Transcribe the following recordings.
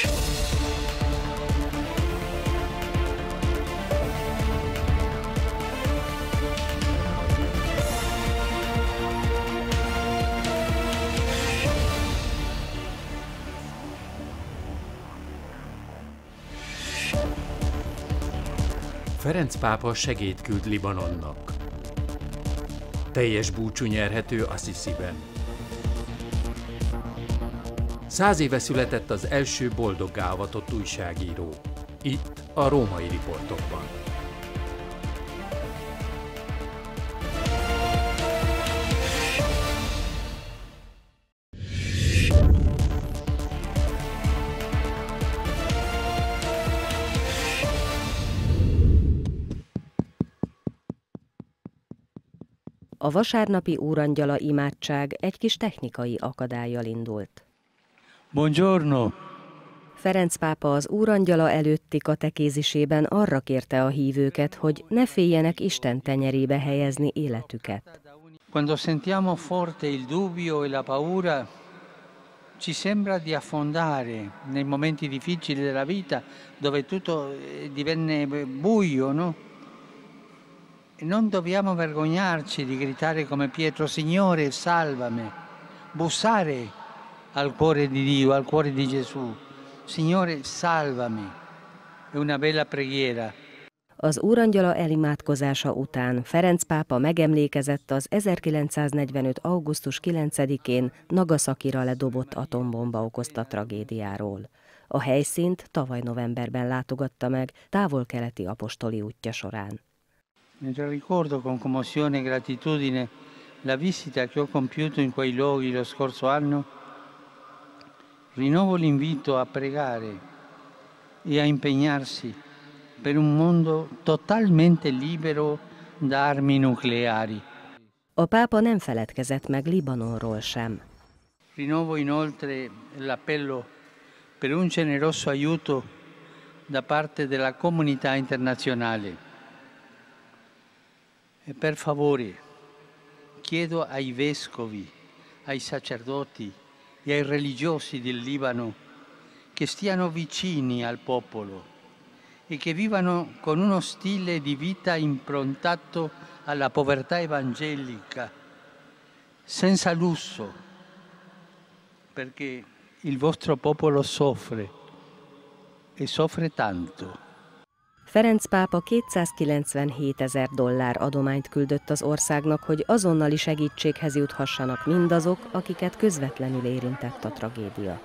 Ferenc pápa segélyt küld Libanonnak. Teljes búcsú nyerhető Assisiben. 100 éve született az első boldoggá avatott újságíró. Itt a Római Riportokban. A vasárnapi úrangyala imádság egy kis technikai akadállyal indult. Buongiorno! Ferenc pápa az úrangyala előtti katekézisében arra kérte a hívőket, hogy ne féljenek Isten tenyerébe helyezni életüket. Quando sentiamo forte il dubbio e la paura, ci sembra di affondare nei momenti difficili della vita, dove tutto divenne buio, no? E non dobbiamo vergognarci di gritare come Pietro, Signore, salvami, bussare al cuore di Dio, al cuore di Gesù. Signore, salvami. È una bella preghiera. Az úrangyala elimádkozása után Ferenc pápa megemlékezett az 1945. augusztus 9-én Nagasakira ledobott atombomba okozta tragédiáról. A helyszínt tavaly novemberben látogatta meg távol-keleti apostoli útja során. Mentre ricordo con commozione e gratitudine la visita che ho compiuto in quei luoghi lo scorso anno, rinnovo l'invito a pregare e a impegnarsi per un mondo totalmente libero da armi nucleari. A pápa nem feledkezett meg Libanonról sem. Rinnovo inoltre l'appello per un generoso aiuto da parte della comunità internazionale. E per favore, chiedo ai vescovi, ai sacerdoti e ai religiosi del Libano che stiano vicini al popolo e che vivano con uno stile di vita improntato alla povertà evangelica, senza lusso, perché il vostro popolo soffre e soffre tanto. Ferenc pápa $297 000 adományt küldött az országnak, hogy azonnali segítséghez juthassanak mindazok, akiket közvetlenül érintett a tragédia.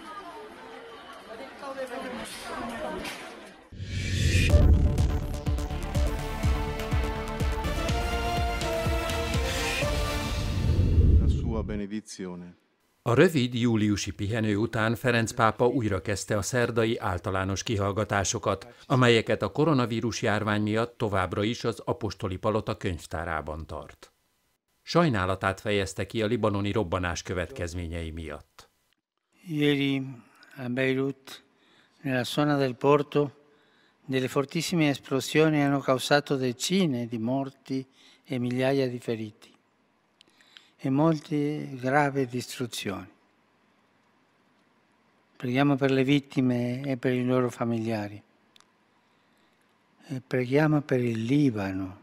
La sua benedizione. A rövid júliusi pihenő után Ferenc pápa újra kezdte a szerdai általános kihallgatásokat, amelyeket a koronavírus járvány miatt továbbra is az apostoli palota könyvtárában tart. Sajnálatát fejezte ki a libanoni robbanás következményei miatt. Ieri a Beirut, nella zona del porto, delle fortissime esplosioni hanno causato decine di morti e migliaia di feriti e molte gravi distruzioni. Preghiamo per le vittime e per i loro familiari. E preghiamo per il Libano,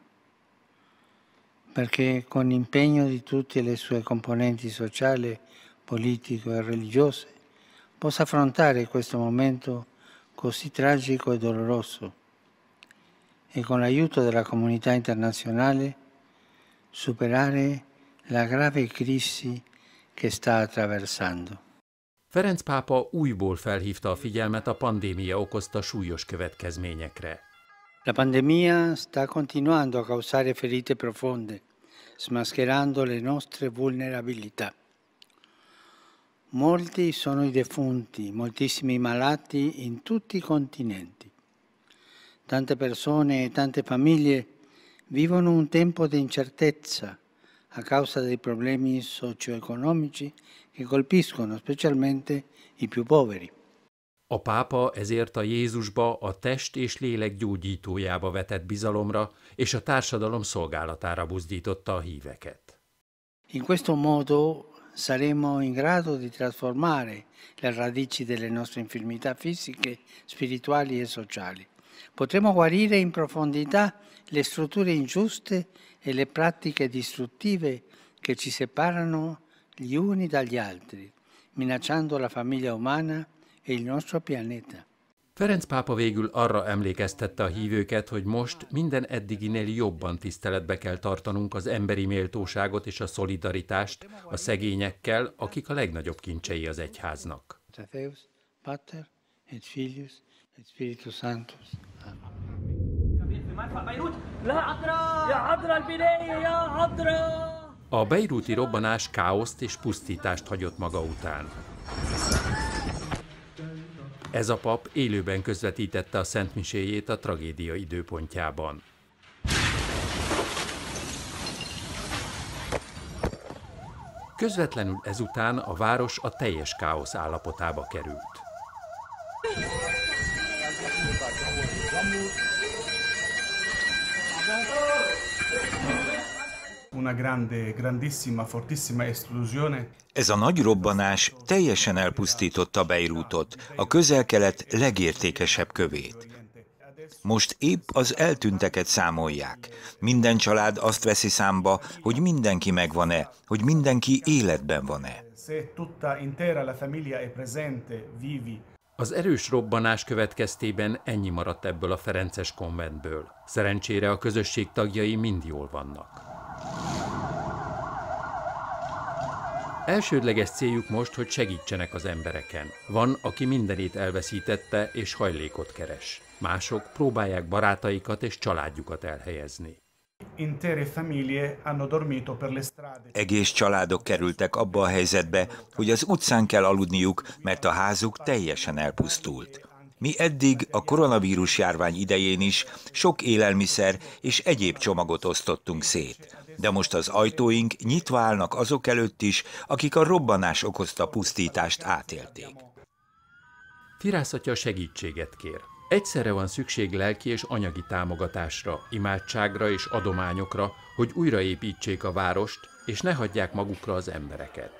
perché con l'impegno di tutte le sue componenti sociali, politiche e religiose possa affrontare questo momento così tragico e doloroso e con l'aiuto della comunità internazionale superare la grave crisi che sta attraversando. Ferenc pápa újból felhívta a figyelmet a pandémia okozta súlyos következményekre. La pandemia sta continuando a causare ferite profonde, smascherando le nostre vulnerabilità. Molti sono i defunti, moltissimi malati in tutti i continenti. Tante persone e tante famiglie vivono un tempo di incertezza a causa dei problemi socio-economici che colpiscono specialmente i più poveri. A pápa ezért a Jézusba, a test és lélek gyógyítójába vetett bizalomra és a társadalom szolgálatára buzdította a híveket. In questo modo saremo in grado di trasformare le radici delle nostre infermità fisiche, spirituali e sociali. Potremo guarire in profondità le strutture ingiuste e le pratiche distruttive che ci separano gli uni dagli altri, minacciando la famiglia umana e il nostro pianeta. Ferenc pápa végül arra emlékeztette a hívőket, hogy most minden eddiginél jobban tiszteletbe kell tartanunk az emberi méltóságot és a szolidaritást a szegényekkel, akik a legnagyobb kincsei az egyháznak. Pater et Filius et Spiritus Sanctus. A beirúti robbanás káoszt és pusztítást hagyott maga után. Ez a pap élőben közvetítette a szentmiséjét a tragédia időpontjában. Közvetlenül ezután a város a teljes káosz állapotába került. Ez a nagy robbanás teljesen elpusztította Beirutot, a Közel-Kelet legértékesebb kövét. Most épp az eltűnteket számolják. Minden család azt veszi számba, hogy mindenki megvan-e, hogy mindenki életben van-e. Az erős robbanás következtében ennyi maradt ebből a ferences konventből. Szerencsére a közösség tagjai mind jól vannak. Elsődleges céljuk most, hogy segítsenek az embereken. Van, aki mindenét elveszítette és hajlékot keres. Mások próbálják barátaikat és családjukat elhelyezni. Egész családok kerültek abba a helyzetbe, hogy az utcán kell aludniuk, mert a házuk teljesen elpusztult. Mi eddig a koronavírus járvány idején is sok élelmiszer és egyéb csomagot osztottunk szét. De most az ajtóink nyitva állnak azok előtt is, akik a robbanás okozta pusztítást átélték. Firász atya segítséget kér. Egyszerre van szükség lelki és anyagi támogatásra, imádságra és adományokra, hogy újraépítsék a várost, és ne hagyják magukra az embereket.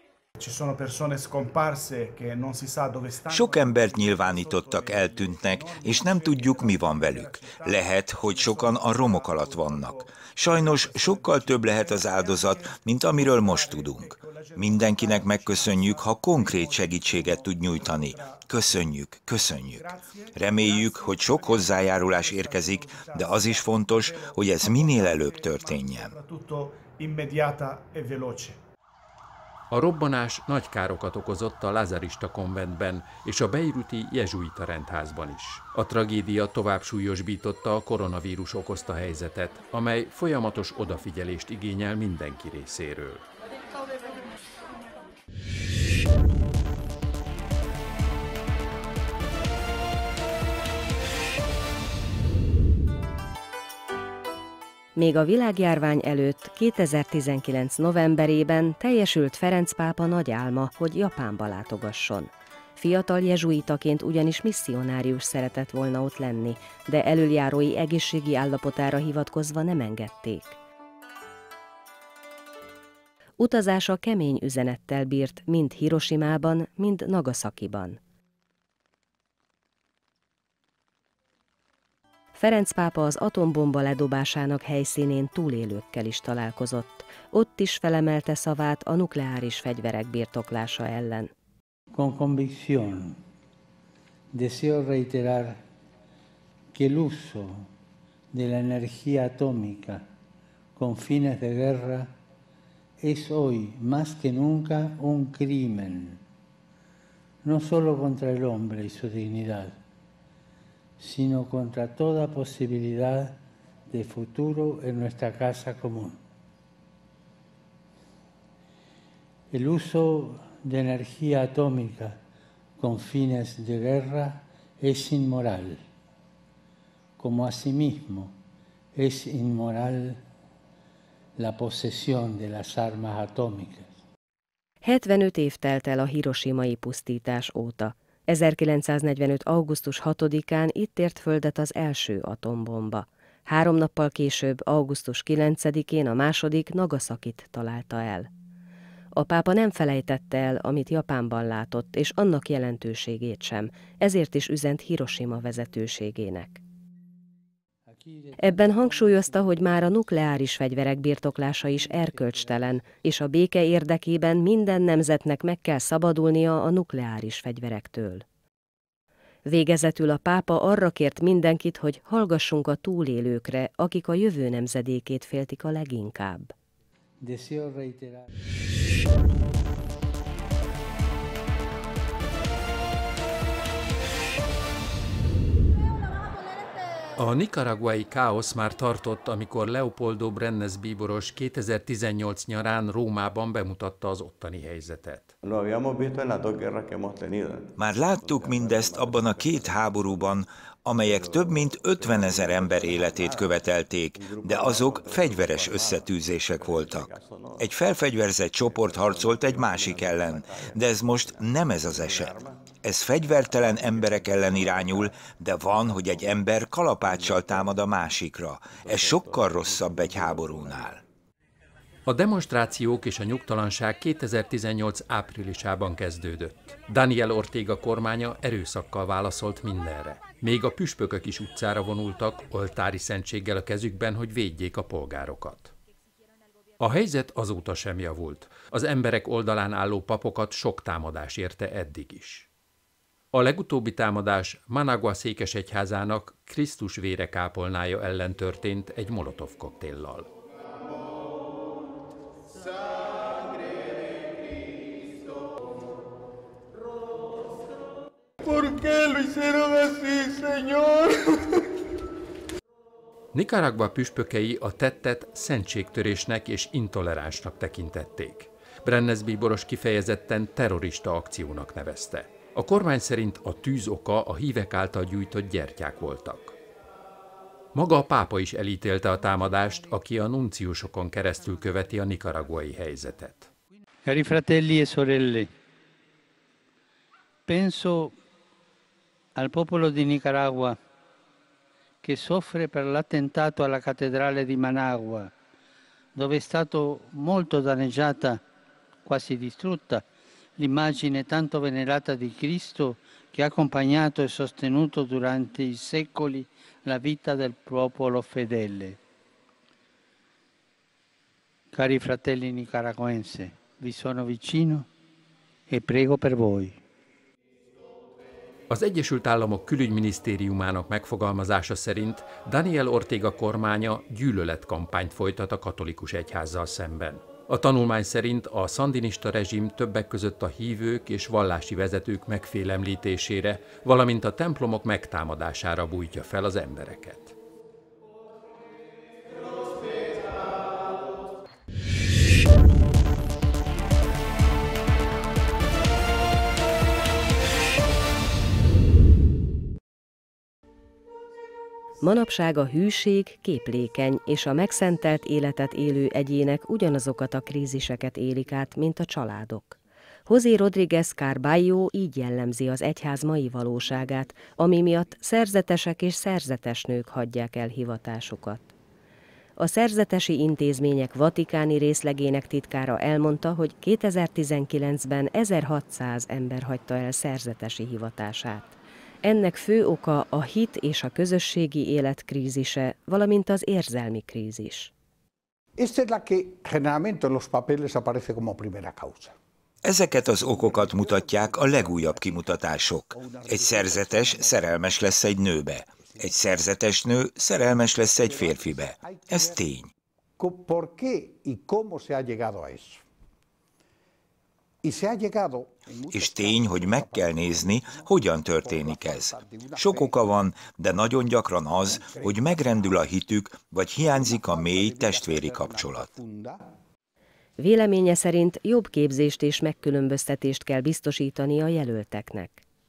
Sok embert nyilvánítottak, eltűntnek, és nem tudjuk, mi van velük. Lehet, hogy sokan a romok alatt vannak. Sajnos sokkal több lehet az áldozat, mint amiről most tudunk. Mindenkinek megköszönjük, ha konkrét segítséget tud nyújtani. Köszönjük, köszönjük. Reméljük, hogy sok hozzájárulás érkezik, de az is fontos, hogy ez minél előbb történjen. A robbanás nagy károkat okozott a lázarista konventben és a beiruti jezsuita rendházban is. A tragédia tovább súlyosbította a koronavírus okozta helyzetet, amely folyamatos odafigyelést igényel mindenki részéről. Még a világjárvány előtt 2019. novemberében teljesült Ferenc pápa nagy álma, hogy Japánba látogasson. Fiatal jezsuitaként ugyanis misszionárius szeretett volna ott lenni, de elöljárói egészségi állapotára hivatkozva nem engedték. Utazása kemény üzenettel bírt mind Hirosimában, mind Nagasakiban. Ferenc pápa az atombomba ledobásának helyszínén túlélőkkel is találkozott. Ott is felemelte szavát a nukleáris fegyverek birtoklása ellen. Con convicción deseo reiterar que el uso de la energía atómica con fines de guerra es hoy más que nunca un crimen, no solo contra el hombre y su dignidad, sino contra toda posibilidad de futuro en nuestra casa común. El uso de energía atómica con fines de guerra es inmoral, como asimismo es inmoral la posesión de las armas atómicas. 75 év telt el a hirosimai pusztítás óta. 1945. augusztus 6-án itt ért földet az első atombomba. 3 nappal később, augusztus 9-én a második Nagasakit találta el. A pápa nem felejtette el, amit Japánban látott, és annak jelentőségét sem, ezért is üzent Hiroshima vezetőségének. Ebben hangsúlyozta, hogy már a nukleáris fegyverek birtoklása is erkölcstelen, és a béke érdekében minden nemzetnek meg kell szabadulnia a nukleáris fegyverektől. Végezetül a pápa arra kért mindenkit, hogy hallgassunk a túlélőkre, akik a jövő nemzedékét féltik a leginkább. A nicaraguai káosz már tartott, amikor Leopoldo Brenes bíboros 2018 nyarán Rómában bemutatta az ottani helyzetet. Már láttuk mindezt abban a két háborúban, amelyek több mint 50 000 ember életét követelték, de azok fegyveres összetűzések voltak. Egy felfegyverzett csoport harcolt egy másik ellen, de ez most nem ez az eset. Ez fegyvertelen emberek ellen irányul, de van, hogy egy ember kalapáccsal támad a másikra. Ez sokkal rosszabb egy háborúnál. A demonstrációk és a nyugtalanság 2018 áprilisában kezdődött. Daniel Ortega kormánya erőszakkal válaszolt mindenre. Még a püspökök is utcára vonultak, oltári szentséggel a kezükben, hogy védjék a polgárokat. A helyzet azóta sem javult. Az emberek oldalán álló papokat sok támadás érte eddig is. A legutóbbi támadás Managua székesegyházának Krisztus vére kápolnája ellen történt egy molotov koktéllal. Nicaragua püspökei a tettet szentségtörésnek és intoleránsnak tekintették. Brenes bíboros kifejezetten terrorista akciónak nevezte. A kormány szerint a tűz oka a hívek által gyújtott gyertyák voltak. Maga a pápa is elítélte a támadást, aki a nunciusokon keresztül követi a nicaraguai helyzetet. Cari fratelli e sorelle, penso al popolo di Nicaragua che soffre per l'attentato alla cattedrale di Managua, dove è stato molto danneggiata, quasi distrutta, l'immagine tanto venerata di Cristo che ha accompagnato e sostenuto durante i secoli la vita del popolo fedele. Cari fratelli nicaraguense, vi sono vicino e prego per voi. Az Egyesült Államok külügyminisztériumának megfogalmazása szerint Daniel Ortega kormánya gyűlöletkampányt folytat a katolikus egyházzal szemben. A tanulmány szerint a szandinista rezsim többek között a hívők és vallási vezetők megfélemlítésére, valamint a templomok megtámadására bújtja fel az embereket. Manapság a hűség képlékeny, és a megszentelt életet élő egyének ugyanazokat a kríziseket élik át, mint a családok. José Rodríguez Carballo így jellemzi az egyház mai valóságát, ami miatt szerzetesek és szerzetesnők hagyják el hivatásukat. A szerzetesi intézmények vatikáni részlegének titkára elmondta, hogy 2019-ben 1600 ember hagyta el szerzetesi hivatását. Ennek fő oka a hit és a közösségi élet krízise, valamint az érzelmi krízis. Ezeket az okokat mutatják a legújabb kimutatások. Egy szerzetes szerelmes lesz egy nőbe. Egy szerzetes nő szerelmes lesz egy férfibe. Ez tény. És tény, hogy meg kell nézni, hogyan történik ez. Sok oka van, de nagyon gyakran az, hogy megrendül a hitük, vagy hiányzik a mély testvéri kapcsolat. Véleménye szerint jobb képzést és megkülönböztetést kell biztosítani a jelölteknek.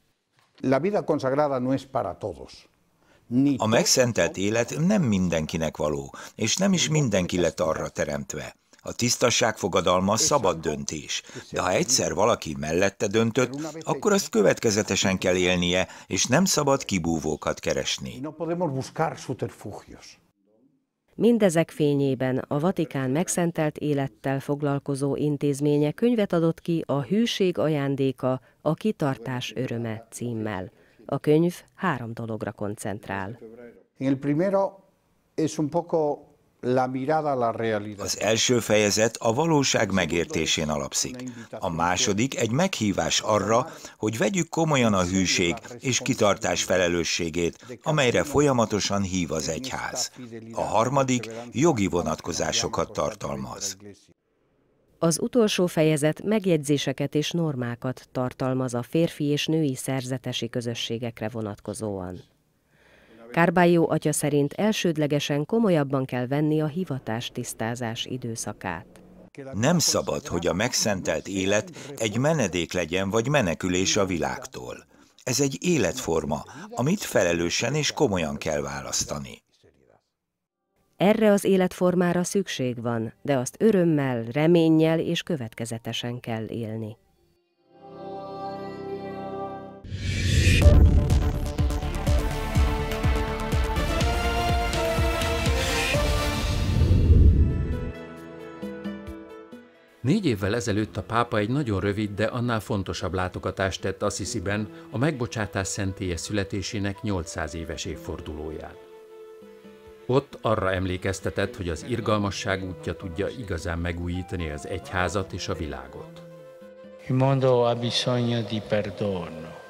A megszentelt élet nem mindenkinek való, és nem is mindenki lett arra teremtve. A tisztasság fogadalma szabad döntés, de ha egyszer valaki mellette döntött, akkor azt következetesen kell élnie, és nem szabad kibúvókat keresni. Mindezek fényében a Vatikán megszentelt élettel foglalkozó intézménye könyvet adott ki a Hűség ajándéka, a kitartás öröme címmel. A könyv 3 dologra koncentrál. Az első fejezet a valóság megértésén alapszik. A második egy meghívás arra, hogy vegyük komolyan a hűség és kitartás felelősségét, amelyre folyamatosan hív az egyház. A harmadik jogi vonatkozásokat tartalmaz. Az utolsó fejezet megjegyzéseket és normákat tartalmaz a férfi és női szerzetesi közösségekre vonatkozóan. Carballo atya szerint elsődlegesen komolyabban kell venni a hivatástisztázás időszakát. Nem szabad, hogy a megszentelt élet egy menedék legyen vagy menekülés a világtól. Ez egy életforma, amit felelősen és komolyan kell választani. Erre az életformára szükség van, de azt örömmel, reménnyel és következetesen kell élni. Négy évvel ezelőtt a pápa egy nagyon rövid, de annál fontosabb látogatást tett Assisiben a megbocsátás szentélye születésének 800 éves évfordulóján. Ott arra emlékeztetett, hogy az irgalmasság útja tudja igazán megújítani az egyházat és a világot. Il mondo ha bisogno di perdono.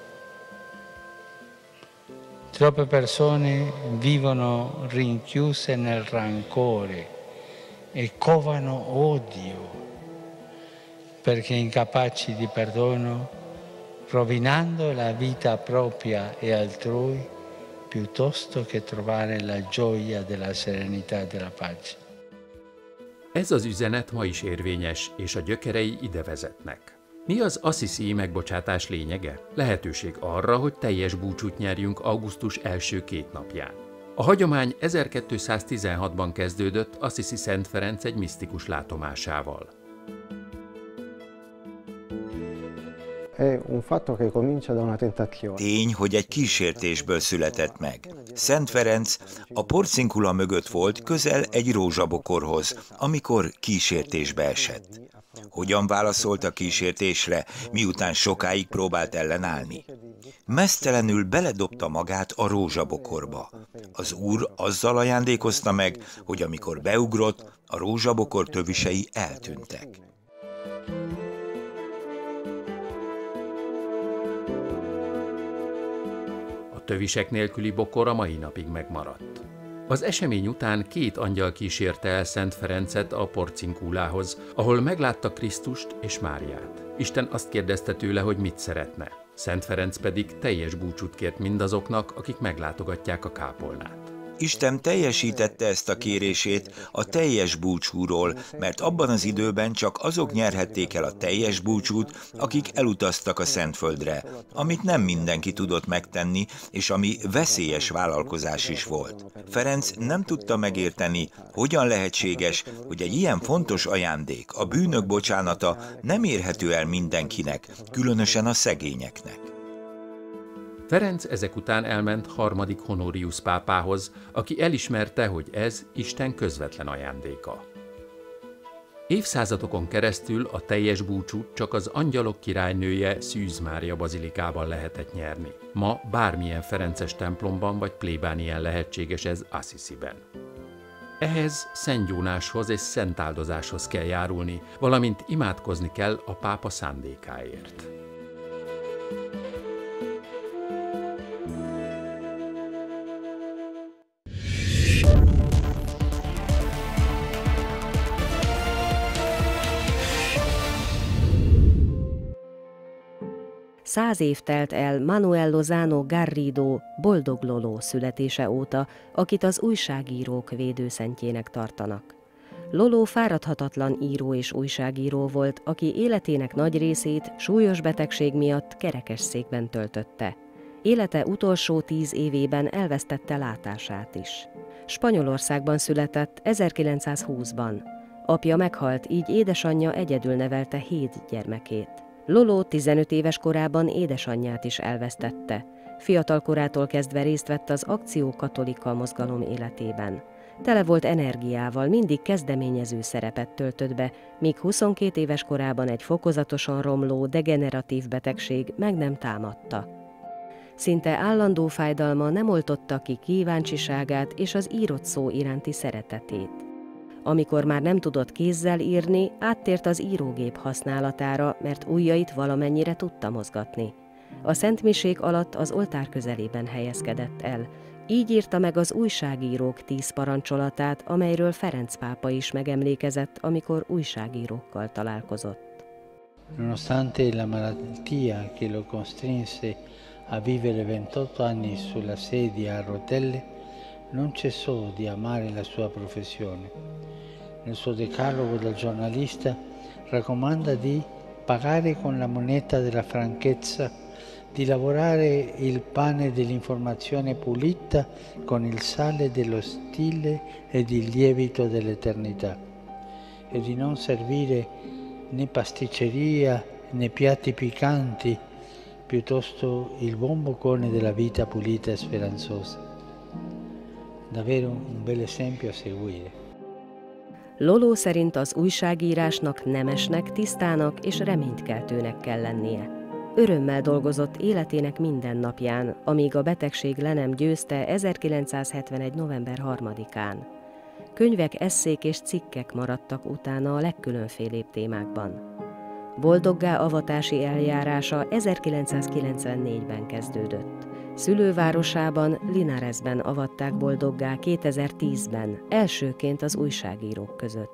Troppe persone vivono rinchiuse nel rancore e covano odio, perché incapaci di perdono, rovinando la vita propria e altrui, piuttosto che trovare la gioia della serenità e della pace. Ez az üzenet ma is érvényes, és a gyökerei ide vezetnek. Mi az assisi megbocsátás lényege? Lehetőség arra, hogy teljes búcsút nyerjünk augusztus első 2 napján. A hagyomány 1216-ban kezdődött Assisi Szent Ferenc egy misztikus látomásával. Tény, hogy egy kísértésből született meg. Szent Ferenc a porcinkula mögött volt közel egy rózsabokorhoz, amikor kísértésbe esett. Hogyan válaszolt a kísértésre, miután sokáig próbált ellenállni? Meztelenül beledobta magát a rózsabokorba. Az Úr azzal ajándékozta meg, hogy amikor beugrott, a rózsabokor tövisei eltűntek. A tövisek nélküli bokor a mai napig megmaradt. Az esemény után 2 angyal kísérte el Szent Ferencet a porcinkulához, ahol meglátta Krisztust és Máriát. Isten azt kérdezte tőle, hogy mit szeretne. Szent Ferenc pedig teljes búcsút kért mindazoknak, akik meglátogatják a kápolnát. Isten teljesítette ezt a kérését a teljes búcsúról, mert abban az időben csak azok nyerhették el a teljes búcsút, akik elutaztak a Szentföldre, amit nem mindenki tudott megtenni, és ami veszélyes vállalkozás is volt. Ferenc nem tudta megérteni, hogyan lehetséges, hogy egy ilyen fontos ajándék, a bűnök bocsánata nem érhető el mindenkinek, különösen a szegényeknek. Ferenc ezek után elment 3. Honorius pápához, aki elismerte, hogy ez Isten közvetlen ajándéka. Évszázadokon keresztül a teljes búcsút csak az angyalok királynője Szűz Mária bazilikában lehetett nyerni. Ma bármilyen ferences templomban vagy plébánien lehetséges ez Assisiben. Ehhez szentgyónáshoz és szentáldozáshoz kell járulni, valamint imádkozni kell a pápa szándékáért. 100 év telt el Manuel Lozano Garrido Boldog Loló születése óta, akit az újságírók védőszentjének tartanak. Loló fáradhatatlan író és újságíró volt, aki életének nagy részét súlyos betegség miatt kerekesszékben töltötte. Élete utolsó 10 évében elvesztette látását is. Spanyolországban született 1920-ban. Apja meghalt, így édesanyja egyedül nevelte 7 gyermekét. Loló 15 éves korában édesanyját is elvesztette. Fiatal korától kezdve részt vett az Akció Katolika mozgalom életében. Tele volt energiával, mindig kezdeményező szerepet töltött be, míg 22 éves korában egy fokozatosan romló, degeneratív betegség meg nem támadta. Szinte állandó fájdalma nem oltotta ki kíváncsiságát és az írott szó iránti szeretetét. Amikor már nem tudott kézzel írni, áttért az írógép használatára, mert ujjait valamennyire tudta mozgatni. A szentmisék alatt az oltár közelében helyezkedett el. Így írta meg az újságírók 10 parancsolatát, amelyről Ferenc pápa is megemlékezett, amikor újságírókkal találkozott. Nonostante la malattia che lo costrinse a vivere 28 anni sulla sedia a rotelle, non cessò di amare la sua professione. Nel suo decalogo da giornalista raccomanda di pagare con la moneta della franchezza, di lavorare il pane dell'informazione pulita con il sale dello stile ed il lievito dell'eternità, e di non servire né pasticceria né piatti piccanti, piuttosto il buon boccone della vita pulita e speranzosa. Davvero un bel esempio a seguire. Loló szerint az újságírásnak nemesnek, tisztának és reménykeltőnek kell lennie. Örömmel dolgozott életének minden napján, amíg a betegség le nem győzte 1971. november 3-án. Könyvek, esszék és cikkek maradtak utána a legkülönfélébb témákban. Boldoggá avatási eljárása 1994-ben kezdődött. Szülővárosában, Linaresben avatták boldoggá 2010-ben, elsőként az újságírók között.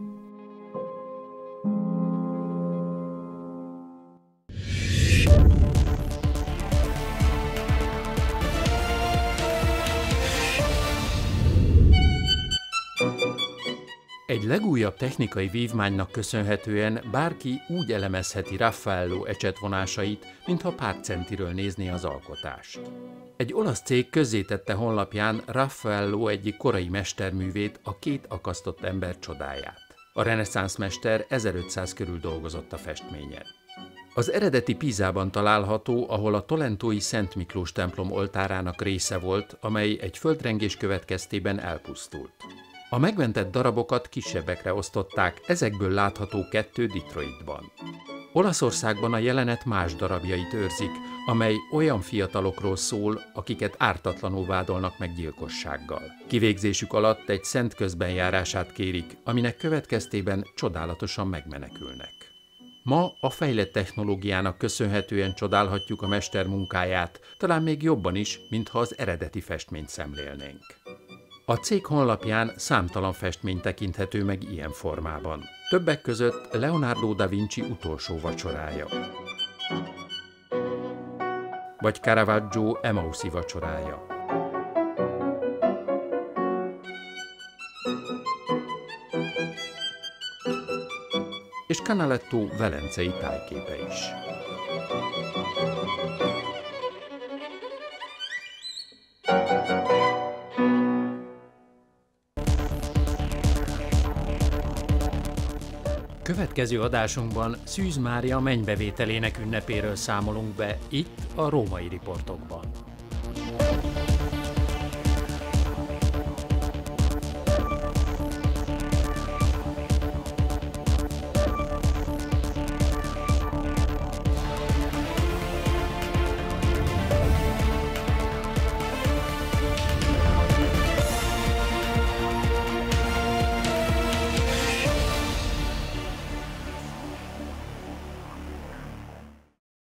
Egy legújabb technikai vívmánynak köszönhetően bárki úgy elemezheti Raffaello ecsetvonásait, mintha pár centiről nézné az alkotást. Egy olasz cég közzétette honlapján Raffaello egyik korai mesterművét, a 2 akasztott ember csodáját. A reneszánsz mester 1500 körül dolgozott a festményen. Az eredeti Pisában található, ahol a tolentói Szent Miklós templom oltárának része volt, amely egy földrengés következtében elpusztult. A megmentett darabokat kisebbekre osztották, ezekből látható 2 Detroitban. Olaszországban a jelenet más darabjait őrzik, amely olyan fiatalokról szól, akiket ártatlanul vádolnak meg gyilkossággal. Kivégzésük alatt egy szent közbenjárását kérik, aminek következtében csodálatosan megmenekülnek. Ma a fejlett technológiának köszönhetően csodálhatjuk a mester munkáját, talán még jobban is, mintha az eredeti festményt szemlélnénk. A cég honlapján számtalan festmény tekinthető meg ilyen formában. Többek között Leonardo da Vinci utolsó vacsorája, vagy Caravaggio Emauszi vacsorája. És Canaletto velencei tájképe is. Következő adásunkban Szűz Mária mennybevételének ünnepéről számolunk be itt a Római Riportokban.